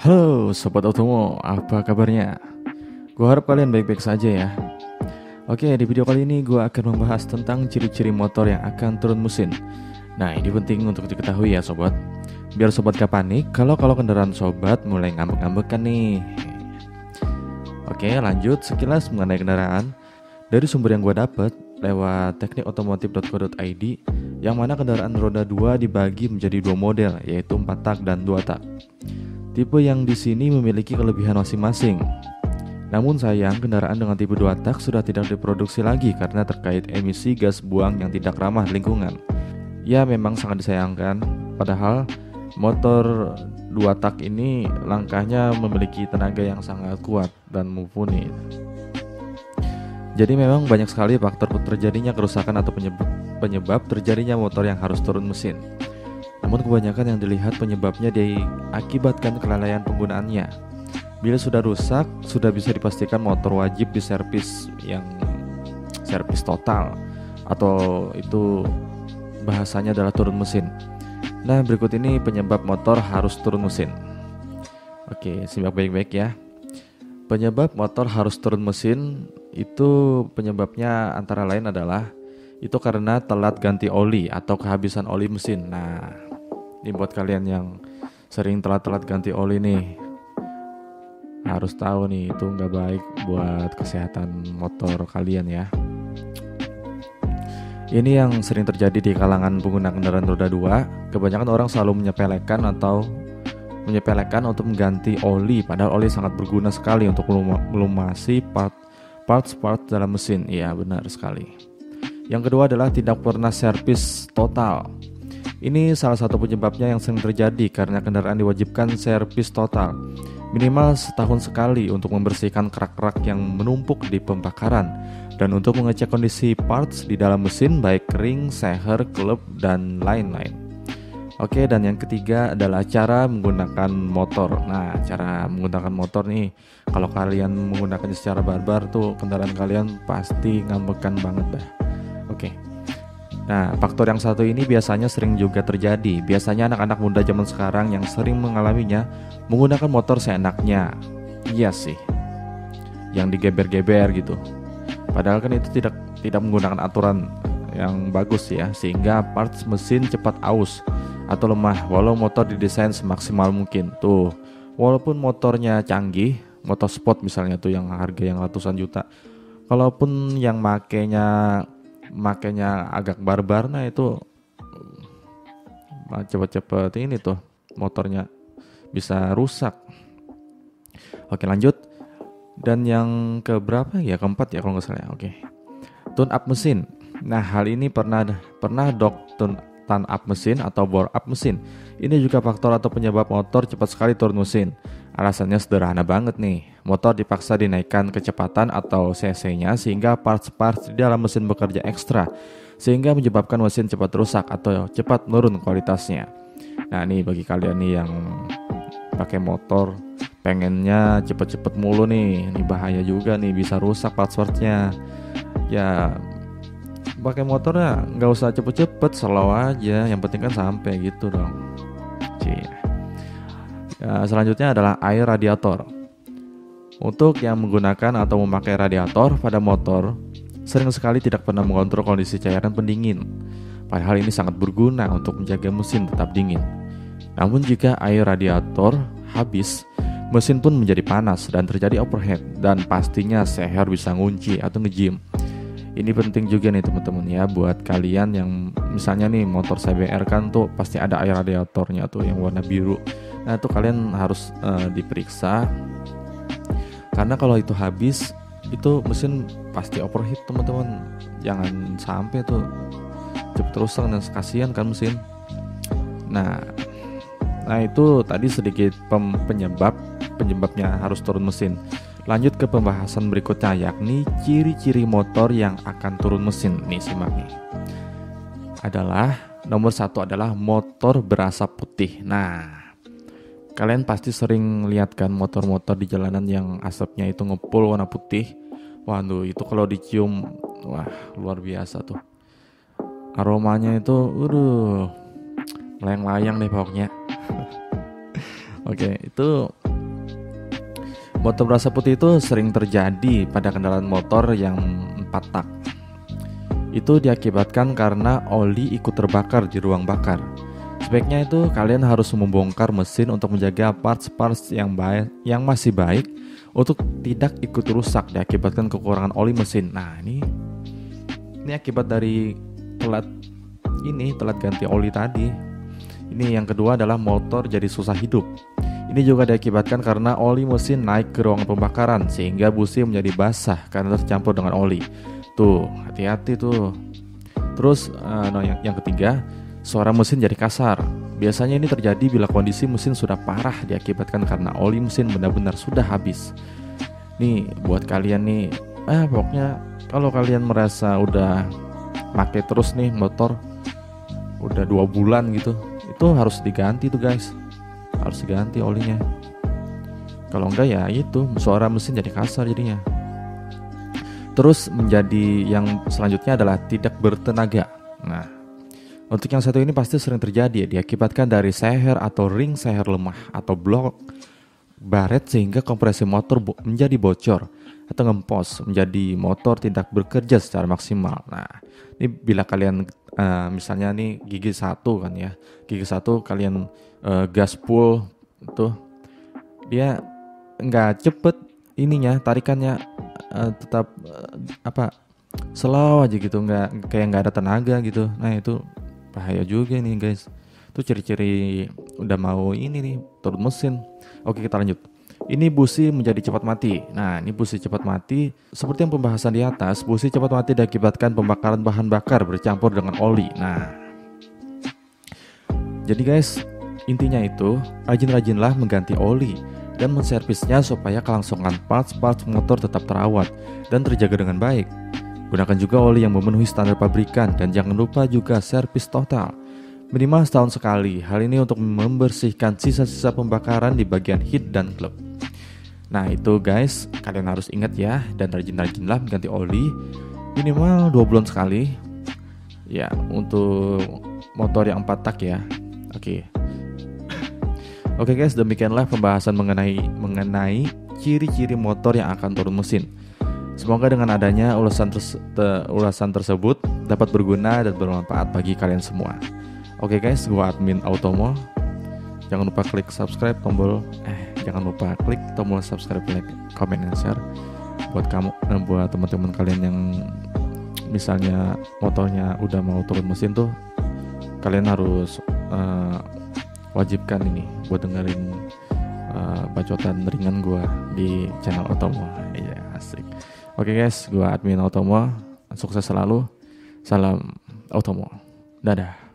Halo Sobat Otomo, apa kabarnya? Gue harap kalian baik-baik saja ya. Oke, di video kali ini gue akan membahas tentang ciri-ciri motor yang akan turun mesin. Nah, ini penting untuk diketahui ya sobat, biar sobat gak panik kalau kendaraan sobat mulai ngambek-ngambekan nih. Oke, lanjut sekilas mengenai kendaraan. Dari sumber yang gue dapat lewat teknikotomotif.co.id, yang mana kendaraan roda 2 dibagi menjadi dua model, yaitu 4 tak dan 2 tak. Tipe yang di sini memiliki kelebihan masing-masing. Namun sayang, kendaraan dengan tipe 2 tak sudah tidak diproduksi lagi karena terkait emisi gas buang yang tidak ramah lingkungan. Ya memang sangat disayangkan, padahal motor 2 tak ini langkahnya memiliki tenaga yang sangat kuat dan mumpuni. Jadi memang banyak sekali faktor terjadinya kerusakan atau penyebab terjadinya motor yang harus turun mesin. Namun kebanyakan yang dilihat penyebabnya diakibatkan kelalaian penggunaannya. Bila sudah rusak, sudah bisa dipastikan motor wajib diservis yang servis total, atau itu bahasanya adalah turun mesin. Nah, berikut ini penyebab motor harus turun mesin. Oke, simak baik-baik ya. Penyebab motor harus turun mesin itu penyebabnya antara lain adalah itu karena telat ganti oli atau kehabisan oli mesin. Nah, ini buat kalian yang sering telat-telat ganti oli nih, harus tahu nih itu nggak baik buat kesehatan motor kalian ya. Ini yang sering terjadi di kalangan pengguna kendaraan roda 2. Kebanyakan orang selalu menyepelekan untuk mengganti oli, padahal oli sangat berguna sekali untuk melumasi parts dalam mesin. Iya, benar sekali. Yang kedua adalah tidak pernah servis total. Ini salah satu penyebabnya yang sering terjadi karena kendaraan diwajibkan servis total, minimal setahun sekali untuk membersihkan kerak-kerak yang menumpuk di pembakaran dan untuk mengecek kondisi parts di dalam mesin baik kering, seher, klep, dan lain-lain. Oke, dan yang ketiga adalah cara menggunakan motor. Nah, cara menggunakan motor nih, kalau kalian menggunakannya secara barbar tuh kendaraan kalian pasti ngambekan banget dah. Oke. Nah, faktor yang satu ini biasanya sering juga terjadi. Biasanya anak-anak muda zaman sekarang yang sering mengalaminya menggunakan motor seenaknya. Iya sih, yang digeber-geber gitu. Padahal kan itu tidak menggunakan aturan yang bagus ya, sehingga parts mesin cepat aus atau lemah walau motor didesain semaksimal mungkin. Tuh, walaupun motornya canggih, motor sport misalnya tuh yang harga yang ratusan juta, kalaupun yang makainya agak barbar, nah itu cepet-cepet ini tuh motornya bisa rusak. Oke, lanjut. Dan yang keberapa ya, keempat ya kalau nggak salah. Oke, tune up mesin. Nah, hal ini pernah tune up mesin atau bore up mesin. Ini juga faktor atau penyebab motor cepat sekali turun mesin. Alasannya sederhana banget nih. Motor dipaksa dinaikkan kecepatan atau cc-nya sehingga parts-parts di dalam mesin bekerja ekstra, sehingga menyebabkan mesin cepat rusak atau cepat menurun kualitasnya. Nah, ini bagi kalian nih yang pakai motor pengennya cepet-cepet mulu nih, ini bahaya juga nih, bisa rusak parts-partsnya. Ya, pakai motornya nggak usah cepet-cepet, slow aja, yang penting kan sampai gitu dong. Ya, selanjutnya adalah air radiator. Untuk yang menggunakan atau memakai radiator pada motor, sering sekali tidak pernah mengontrol kondisi cairan pendingin. Padahal ini sangat berguna untuk menjaga mesin tetap dingin. Namun jika air radiator habis, mesin pun menjadi panas dan terjadi overheat, dan pastinya seher bisa ngunci atau ngejim. Ini penting juga nih teman-teman ya, buat kalian yang misalnya nih motor CBR kan tuh pasti ada air radiatornya tuh yang warna biru. Nah, itu kalian harus diperiksa, karena kalau itu habis itu mesin pasti overheat teman-teman. Jangan sampai tuh cepet rusak dan kasihan kan mesin. Nah itu tadi sedikit penyebabnya harus turun mesin. Lanjut ke pembahasan berikutnya, yakni ciri-ciri motor yang akan turun mesin. Nih simak nih. Nomor 1 adalah motor berasap putih. Nah, kalian pasti sering lihat kan motor-motor di jalanan yang asapnya itu ngepul warna putih. Waduh, itu kalau dicium, wah luar biasa tuh. Aromanya itu, melayang-layang deh pokoknya. Oke, itu Motor berasa putih itu sering terjadi pada kendaraan motor yang 4 tak. Itu diakibatkan karena oli ikut terbakar di ruang bakar. Sebaiknya itu kalian harus membongkar mesin untuk menjaga parts-parts yang masih baik untuk tidak ikut rusak diakibatkan kekurangan oli mesin. Nah, ini akibat dari telat ganti oli tadi. Ini yang kedua adalah motor jadi susah hidup. Ini juga diakibatkan karena oli mesin naik ke ruangan pembakaran sehingga busi menjadi basah karena tercampur dengan oli. Tuh, hati-hati tuh. Terus yang ketiga, suara mesin jadi kasar. Biasanya ini terjadi bila kondisi mesin sudah parah diakibatkan karena oli mesin benar-benar sudah habis. Nih, buat kalian nih, pokoknya kalau kalian merasa udah pakai terus nih motor udah 2 bulan gitu, itu harus diganti tuh guys. Harus diganti olinya. Kalau enggak ya itu suara mesin jadi kasar jadinya. Terus menjadi yang selanjutnya adalah tidak bertenaga. Nah, untuk yang satu ini pasti sering terjadi ya, diakibatkan dari seher atau ring seher lemah atau blok baret sehingga kompresi motor menjadi bocor atau ngempos menjadi motor tidak bekerja secara maksimal. Nah, ini bila kalian misalnya nih gigi 1 kan ya, gigi 1 kalian gas full itu dia nggak cepet ininya tarikannya, tetap slow aja gitu, nggak ada tenaga gitu. Nah itu bahaya juga nih guys. Itu ciri-ciri udah mau ini nih turun mesin. Oke, kita lanjut. Ini busi menjadi cepat mati. Nah, ini busi cepat mati seperti yang pembahasan di atas. Busi cepat mati diakibatkan pembakaran bahan bakar bercampur dengan oli. Nah, jadi guys, intinya itu rajin-rajinlah mengganti oli dan menservisnya supaya kelangsungan parts motor tetap terawat dan terjaga dengan baik. Gunakan juga oli yang memenuhi standar pabrikan dan jangan lupa juga servis total. Minimal setahun sekali. Hal ini untuk membersihkan sisa-sisa pembakaran di bagian head dan klep. Nah itu guys, kalian harus ingat ya, dan rajin-rajinlah mengganti oli minimal 2 bulan sekali. Ya, untuk motor yang 4 tak ya. Oke guys, demikianlah pembahasan mengenai ciri-ciri motor yang akan turun mesin. Semoga dengan adanya ulasan tersebut dapat berguna dan bermanfaat bagi kalian semua. Oke guys, gua admin Automo. Jangan lupa klik subscribe, jangan lupa klik tombol subscribe, like, comment, dan share buat kamu dan buat teman-teman kalian yang misalnya motornya udah mau turun mesin tuh, kalian harus wajibkan ini buat dengerin bacotan ringan gua di channel Automo. Iya, asik. Oke guys, gua admin Automo. Sukses selalu. Salam Automo. Dadah.